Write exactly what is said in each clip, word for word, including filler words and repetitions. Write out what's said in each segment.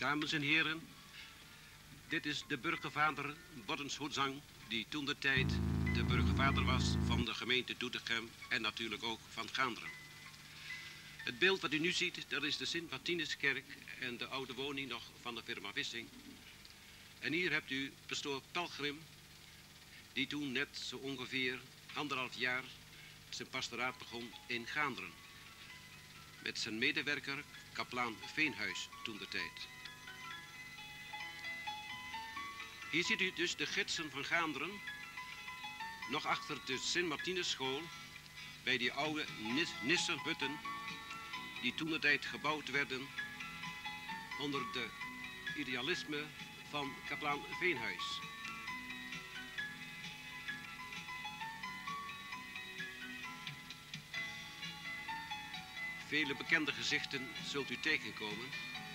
Dames en heren, dit is de burgervader Boddens Hoedzang, die toen de tijd de burgervader was van de gemeente Doetinchem en natuurlijk ook van Gaanderen. Het beeld wat u nu ziet, dat is de Sint-Martinuskerk en de oude woning nog van de firma Wissing. En hier hebt u pastoor Pelgrim, die toen net zo ongeveer anderhalf jaar zijn pastoraat begon in Gaanderen. Met zijn medewerker, kaplaan Veenhuis, toen de tijd. Hier ziet u dus de gidsen van Gaanderen, nog achter de Sint-Martinusschool, bij die oude nis nissenhutten, die toen de tijd gebouwd werden onder de idealisme van kaplaan Veenhuis. Vele bekende gezichten zult u tegenkomen.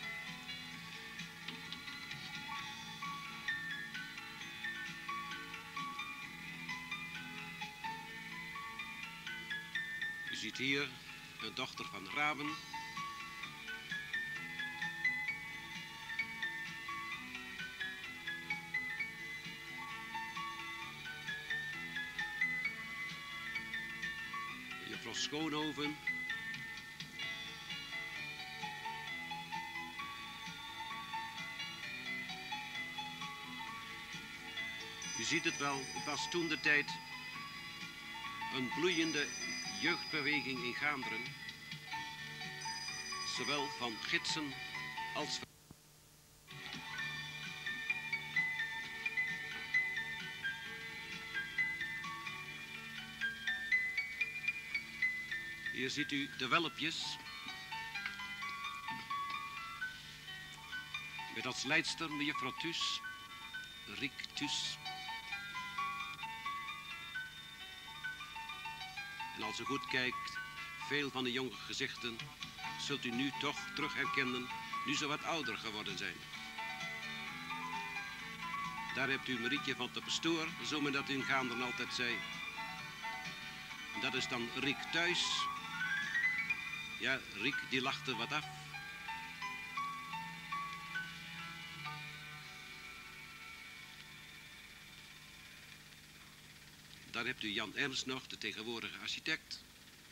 U ziet hier een dochter van Raben. Juffrouw Schoonhoven. U ziet het wel, het was toen de tijd een bloeiende jeugdbeweging in Gaanderen. Zowel van gidsen als van... Hier ziet u de welpjes. Met als leidster mevrouw Thues, Riek Thues. En als u goed kijkt, veel van de jonge gezichten zult u nu toch terug herkennen, nu ze wat ouder geworden zijn. Daar hebt u Marietje van de Pastoor, zo men dat in Gaanderen altijd zei. Dat is dan Riek thuis. Ja, Riek die lachte wat af. Daar hebt u Jan Ernst nog, de tegenwoordige architect.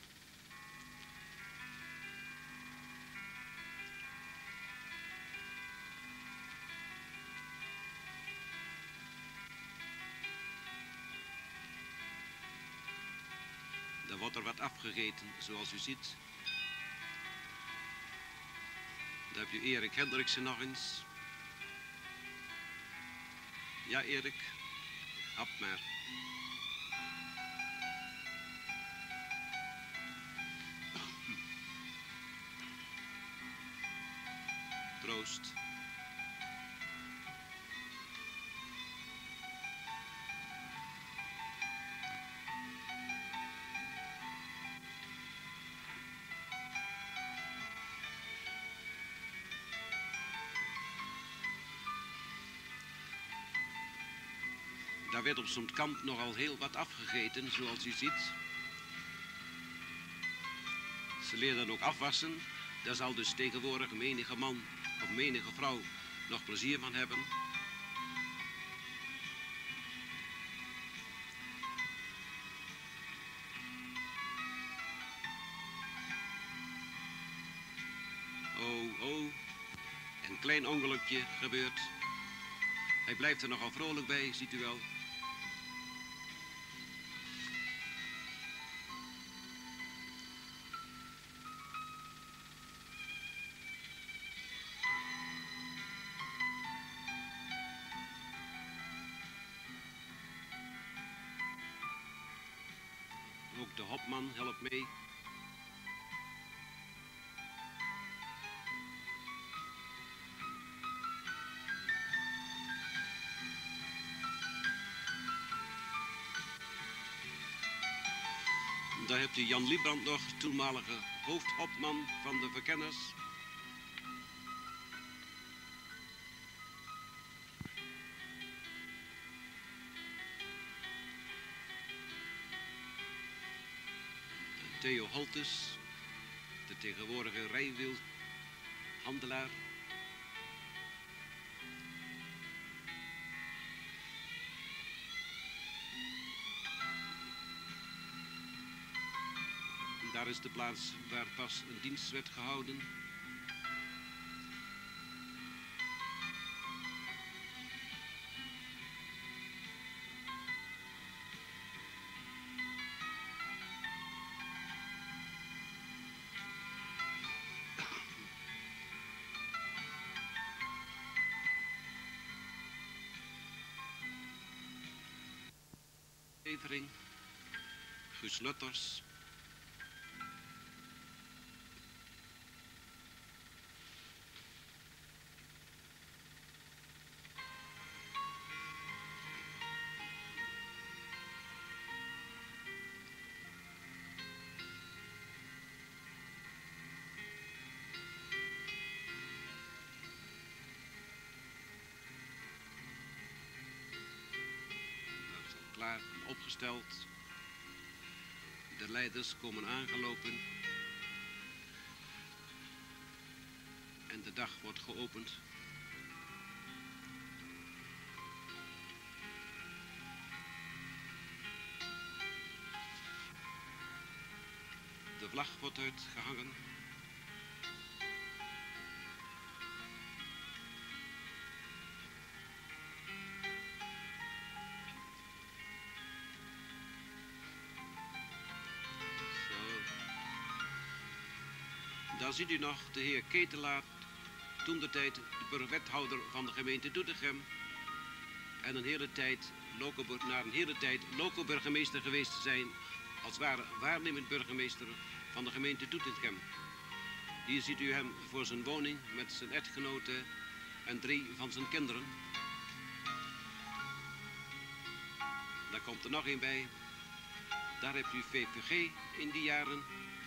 Dan wordt er wat afgegeten, zoals u ziet. Daar hebt u Erik Hendriksen nog eens. Ja, Erik, hap maar. Proost. Daar werd op zo'n kamp nogal heel wat afgegeten, zoals u ziet. Ze leerden ook afwassen. Daar zal dus tegenwoordig menige man of menige vrouw nog plezier van hebben. Oh, oh, een klein ongelukje gebeurt. Hij blijft er nogal vrolijk bij, ziet u wel. Ook de hopman helpt mee. Daar hebt u Jan Liebrand nog, toenmalige hoofdhopman van de verkenners. Theo Holtes, de tegenwoordige rijwielhandelaar. daar is de plaats waar pas een dienst werd gehouden. Evering, Guus Lutters. Klaar en opgesteld. De leiders komen aangelopen. En de dag wordt geopend. De vlag wordt uitgehangen. Daar ziet u nog de heer Ketelaar, toen de tijd de burgerwethouder van de gemeente Doetinchem en een hele tijd, na een hele tijd loco-burgemeester geweest te zijn, als ware waarnemend burgemeester van de gemeente Doetinchem. Hier ziet u hem voor zijn woning met zijn echtgenote en drie van zijn kinderen. Daar komt er nog een bij. Daar hebt u V V G in die jaren.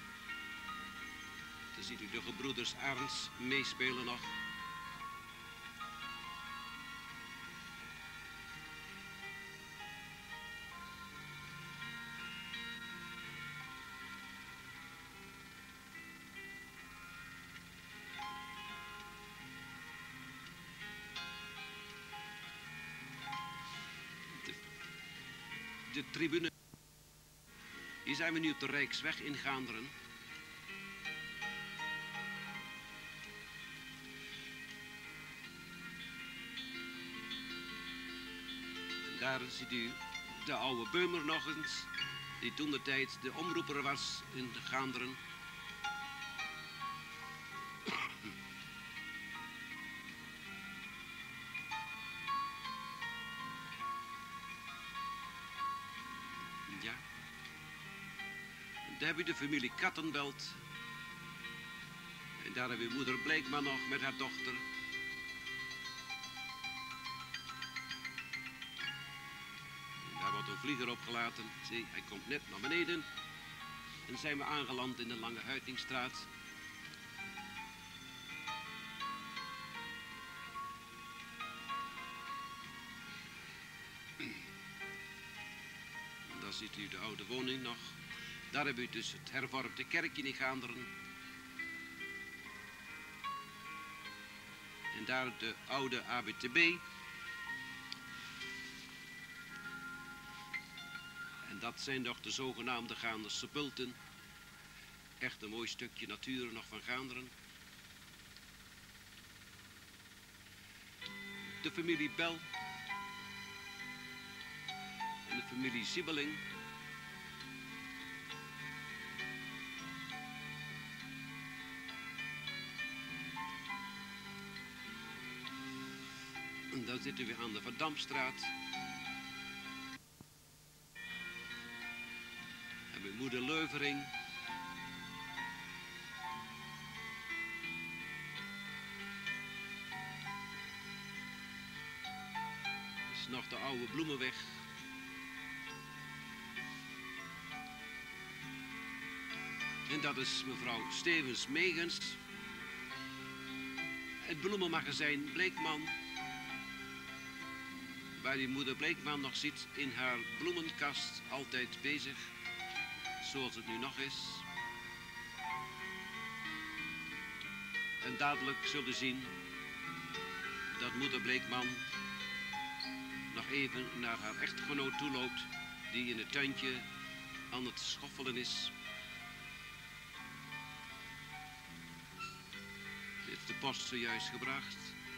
Dan ziet u de gebroeders Arends meespelen nog. De, de tribune. Hier zijn we nu op de Rijksweg in Gaanderen. Daar ziet u de oude Beumer nog eens, die toen de tijd de omroeper was in de Gaanderen. Ja. Daar heb u de familie Kattenbelt. En daar hebben we moeder Bleekman nog met haar dochter. Een vlieger opgelaten. Zie, hij komt net naar beneden. En zijn we aangeland in de Lange Huitingstraat. En daar ziet u de oude woning nog. Daar hebben u dus het hervormde kerkje in Gaanderen. En daar de oude A B T B. Dat zijn toch de zogenaamde Gaanderse bulten. Echt een mooi stukje natuur nog van Gaanderen. De familie Bel. En de familie Siebeling. En dan zitten we aan de Verdampstraat. Mijn moeder Leuvering. Dat is nog de oude Bloemenweg. En dat is mevrouw Stevens-Megens. Het bloemenmagazijn Bleekman. Waar die moeder Bleekman nog zit in haar bloemenkast, altijd bezig. Zoals het nu nog is. En dadelijk zullen zien dat moeder Bleekman nog even naar haar echtgenoot toe loopt, die in het tuintje aan het schoffelen is. post zojuist gebracht.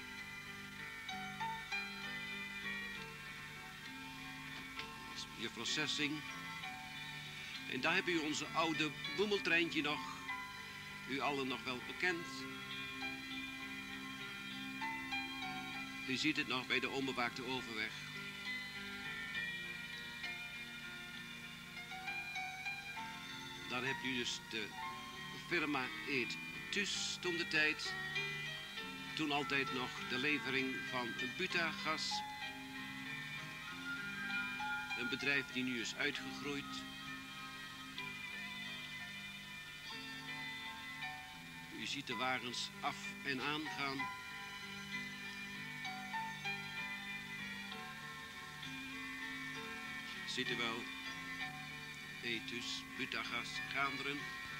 Juffrouw Sessing. En daar heb u onze oude boemeltreintje nog. U allen nog wel bekend. U ziet het nog bij de onbewaakte overweg. Dan hebt u dus de firma Eet Thus toen de tijd. Toen altijd nog de levering van butagas. Een bedrijf die nu is uitgegroeid. U ziet de wagens af en aan gaan. Ziet u wel. Eet Thus, butagas, Gaanderen.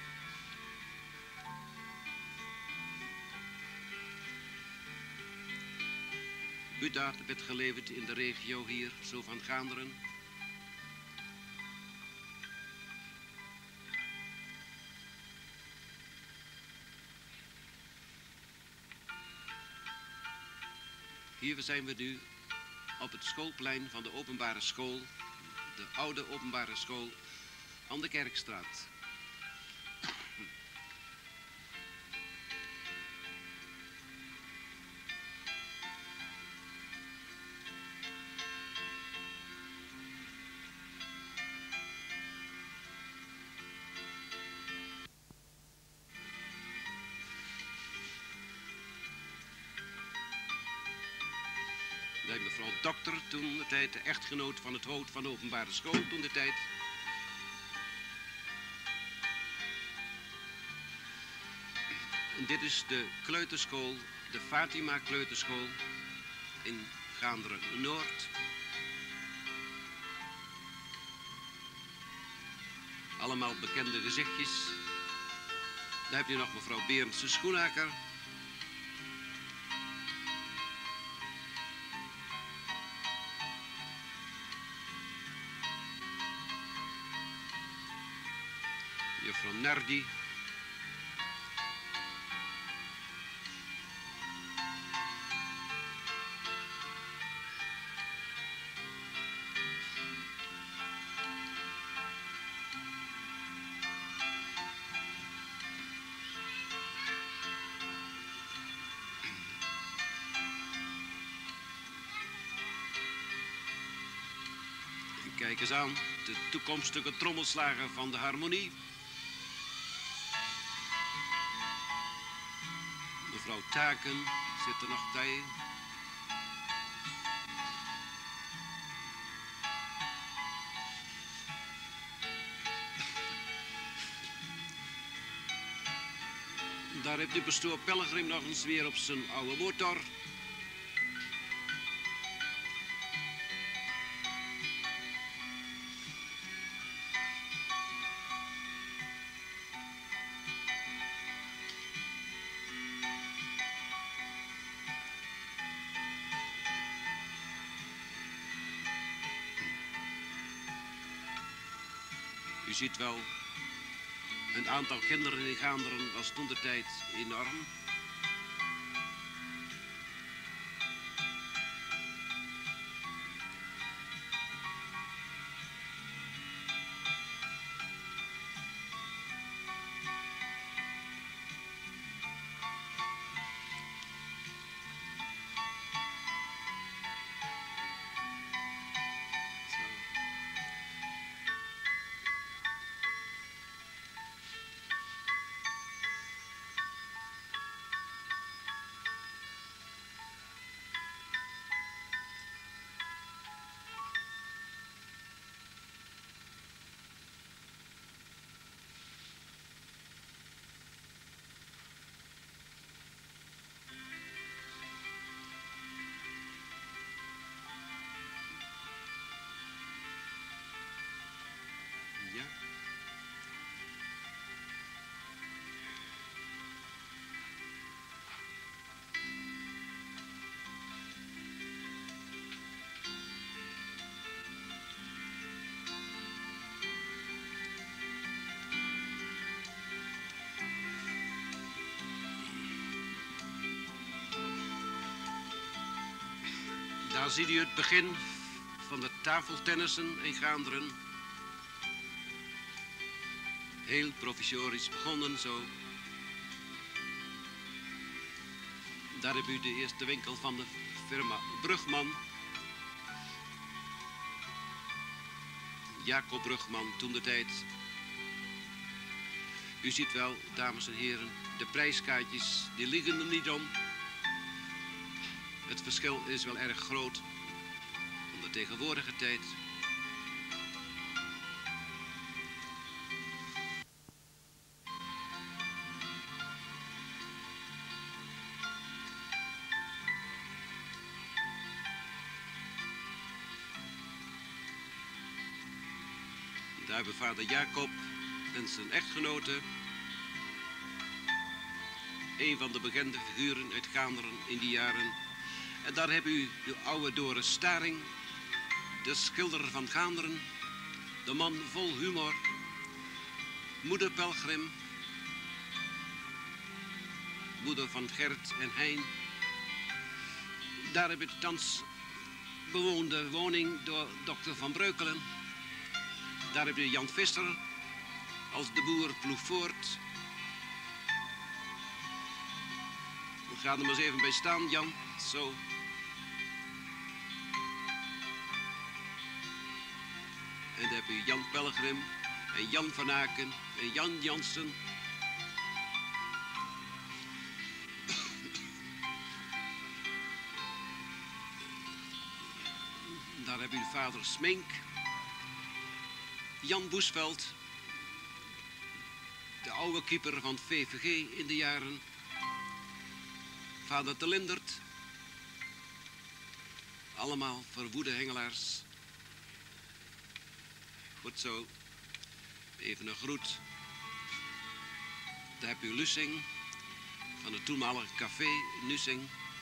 Buta werd geleverd in de regio hier, zo van Gaanderen. Hier zijn we nu op het schoolplein van de openbare school, de oude openbare school aan de Kerkstraat. Bij mevrouw Dokter, toen de tijd de echtgenoot van het hoofd van de openbare school, toen de tijd. En dit is de kleuterschool, de Fatima kleuterschool in Gaanderen Noord. Allemaal bekende gezichtjes. Daar heb je nog mevrouw Berendse Schoenaker. Juffrouw Nardi. Kijk eens aan, de toekomstige trommelslager van de harmonie. Mevrouw Taken zit er nog bij. Daar heeft de pastoor Pellegrim nog eens weer op zijn oude motor. U ziet wel, een aantal kinderen in Gaanderen was toen de tijd enorm. Daar ziet u het begin van de tafeltennissen in Gaanderen. Heel provisorisch begonnen zo. Daar heb u de eerste winkel van de firma Brugman. Jacob Brugman, toen de tijd. U ziet wel, dames en heren, de prijskaartjes, die liggen er niet om. Het verschil is wel erg groot van de tegenwoordige tijd. Daar hebben vader Jacob en zijn echtgenote, een van de bekende figuren uit Gaanderen in die jaren. En daar heb u de oude Doris Staring, de schilder van Gaanderen, de man vol humor, moeder Pelgrim, moeder van Gert en Hein. Daar heb u de thans bewoonde woning door dokter Van Breukelen. Daar heb je Jan Visser als de boer ploeg voort. We gaan er maar eens even bij staan, Jan. Zo. En dan heb je Jan Pelgrim en Jan van Aken en Jan Jansen. Daar heb je vader Smink. Jan Boesveld, de oude keeper van het V V G in de jaren. Vader de Lindert. Allemaal verwoede hengelaars. Goed zo. Even een groet. Daar heb u Lussing van het toenmalige café Nussing.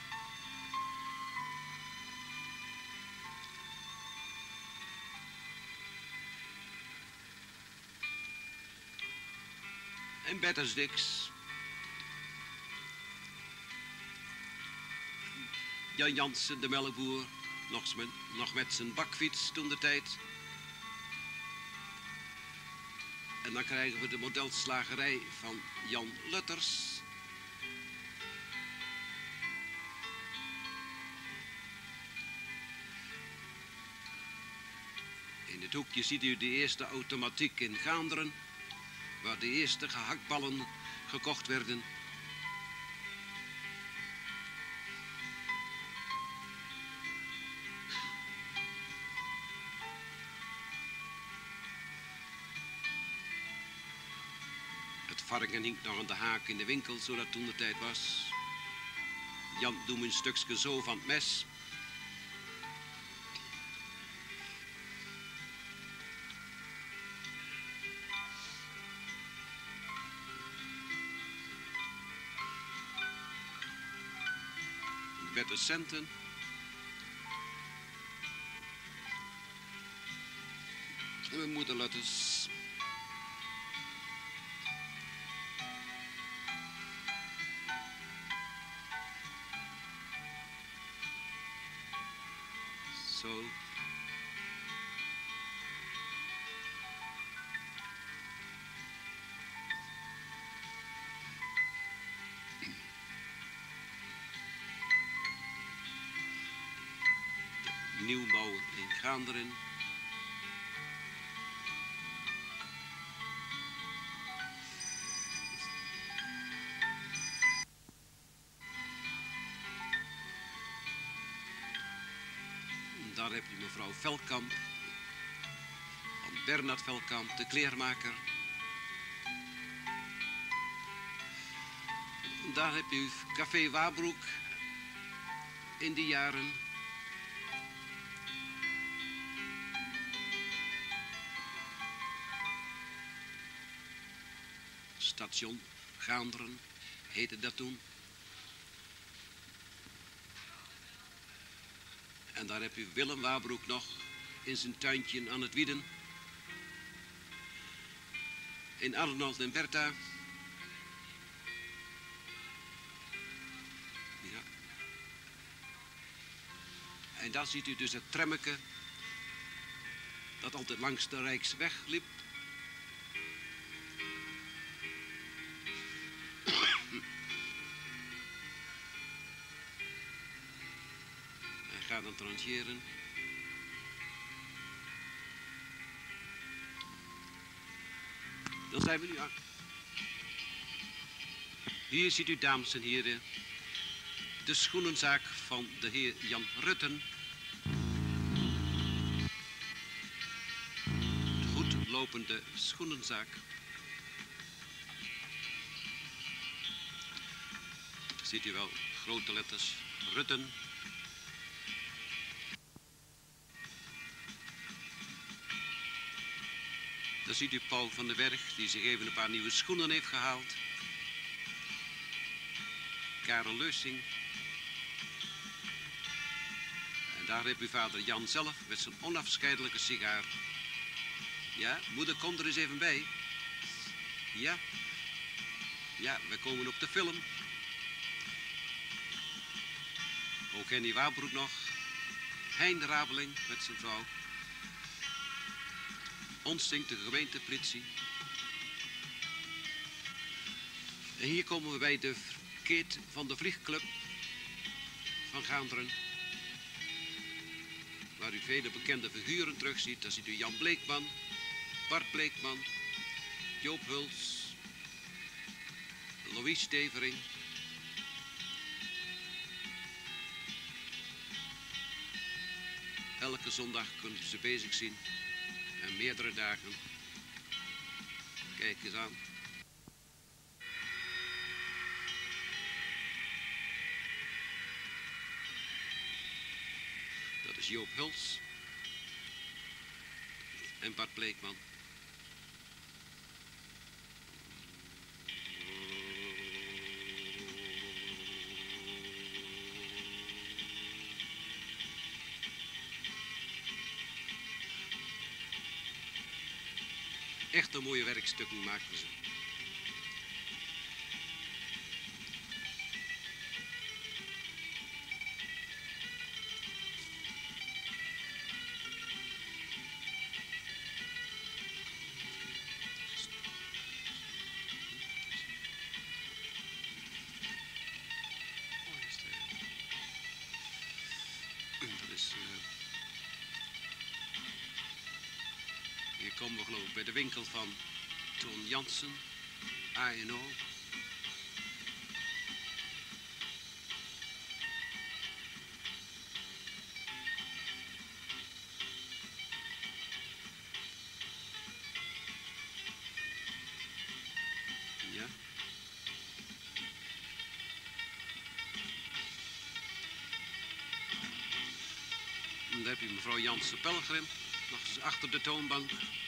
En Bertus Dix. Jan Jansen, de melkboer, nog met, nog met zijn bakfiets toen de tijd. En dan krijgen we de modelslagerij van Jan Lutters. In het hoekje ziet u de eerste automatiek in Gaanderen, waar de eerste gehaktballen gekocht werden. Het varken hing nog aan de haak in de winkel, zodat toen de tijd was. Jan, doe me een stukje zo van het mes. Met de centen. En mijn moeder laat eens. Zo. Nieuwbouw in Gaanderen. Daar heb je mevrouw Velkamp, van Bernard Velkamp, de kleermaker. Daar heb je café Wabroek in die jaren. Station Gaanderen heette dat toen. En daar heb je Willem Wabroek nog in zijn tuintje aan het Wieden. In Arnold en Bertha. Ja. En dan ziet u dus het trammeke dat altijd langs de Rijksweg liep. En gaat dan trancheren. Dan zijn we nu aan. Hier ziet u, dames en heren, de schoenenzaak van de heer Jan Rutten. De goed lopende schoenenzaak. Ziet u wel, grote letters, Rutten. Dan ziet u Paul van den Berg, die zich even een paar nieuwe schoenen heeft gehaald. Karel Leusing. En daar heeft uw vader Jan zelf met zijn onafscheidelijke sigaar. Ja, moeder, kom er eens even bij. Ja. Ja, we komen op de film. Ook Henny Waarbroek nog. Hein Rabeling met zijn vrouw. Ons zingt de gemeentepolitie. En hier komen we bij de keet van de vliegclub van Gaanderen. Waar u vele bekende figuren terugziet. Daar ziet u Jan Bleekman, Bart Bleekman, Joop Huls, Louis Stevering. Elke zondag kunt u ze bezig zien. En meerdere dagen. Kijk eens aan. Dat is Joop Huls. En Bart Bleekman. Echt een mooie werkstukken maken ze. Dat is... Uh... Hier komen we geloof ik bij de winkel van Toon Jansen, A en O. Ja. En dan heb je mevrouw Jansen Pelgrim, nog eens achter de toonbank.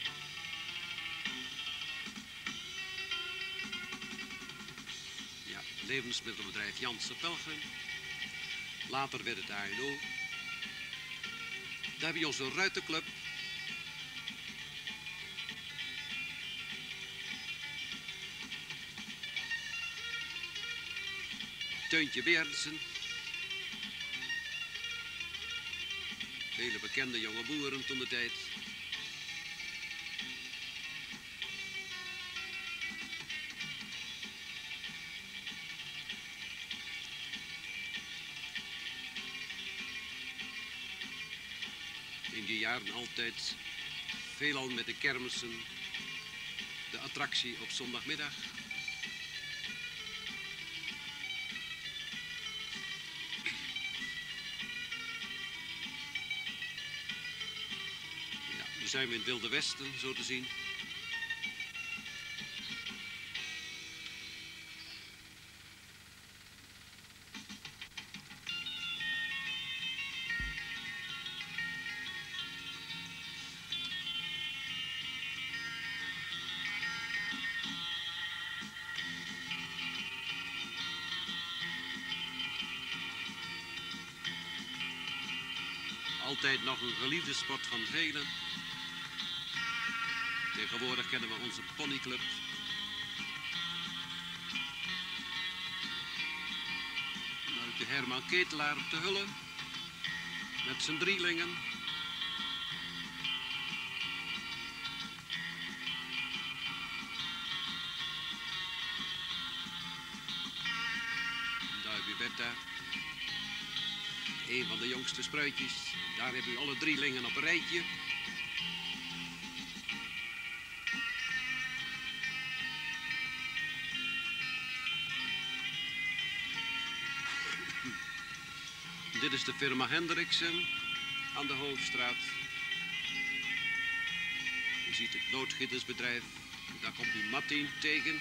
Levensmiddelenbedrijf Jansen Pelgrim. Later werd het A en O. Daar heb je onze ruitenclub. Teuntje Berendsen. Vele bekende jonge boeren toen de tijd. In die jaren altijd veelal met de kermissen, de attractie op zondagmiddag. Ja, nu zijn we in het Wilde Westen, zo te zien. Altijd nog een geliefde sport van velen. Tegenwoordig kennen we onze ponyclub. Dan heb je Herman Ketelaar op de Hulle. met zijn drielingen. Daar heb je Bertha. Een van de jongste spruitjes. Daar heb u alle drielingen op een rijtje. Dit is de firma Hendriksen aan de Hoofdstraat. U ziet het loodgietersbedrijf. Daar komt u Martin tegen.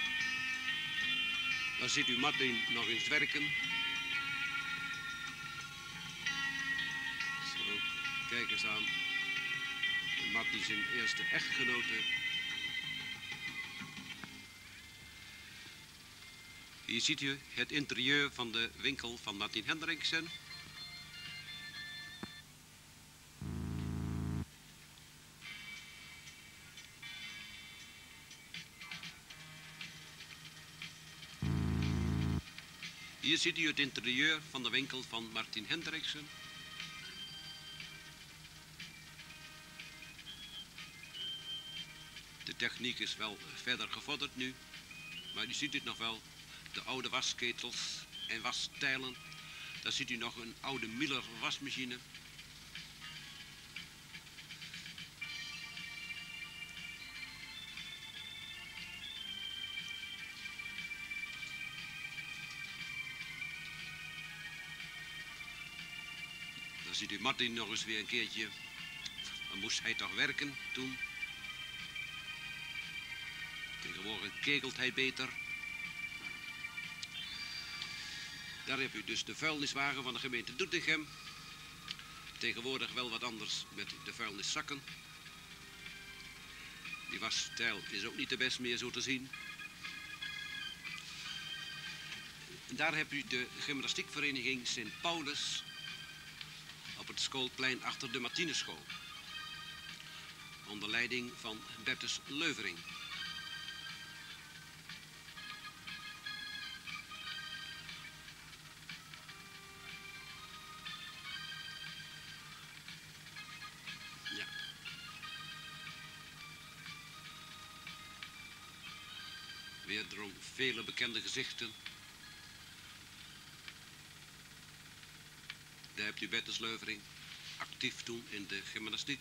Daar ziet u Martin nog eens werken. Zo, kijk eens aan. Martin zijn eerste echtgenote. Hier ziet u het interieur van de winkel van Martin Hendriksen. Hier ziet u het interieur van de winkel van Martin Hendriksen. De techniek is wel verder gevorderd nu, maar u ziet het nog wel. De oude wasketels en wasstijlen. Daar ziet u nog een oude Miller wasmachine. Dan ziet u Martin nog eens weer een keertje. Dan moest hij toch werken toen. Tegenwoordig kegelt hij beter. Daar heb u dus de vuilniswagen van de gemeente Doetinchem. Tegenwoordig wel wat anders met de vuilniszakken. Die wasstijl is ook niet de best meer zo te zien. En daar heb u de gymnastiekvereniging Sint Paulus op het schoolplein achter de Martinuschool. Onder leiding van Bertus Leuvering. Ja. Wederom vele bekende gezichten. Daar hebt u Bertus Leuvering, actief toen in de gymnastiek.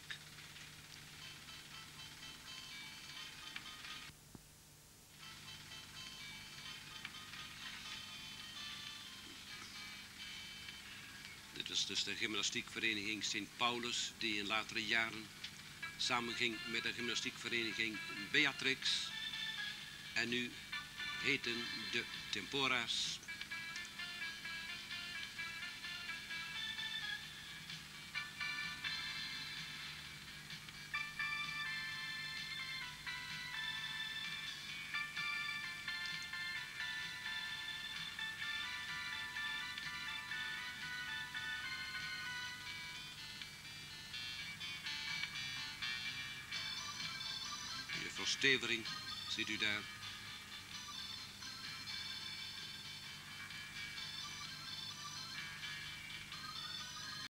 Dit is dus de gymnastiekvereniging Sint Paulus, die in latere jaren samenging met de gymnastiekvereniging Beatrix. En nu heten de Tempora's. Juffrouw Stevering ziet u daar.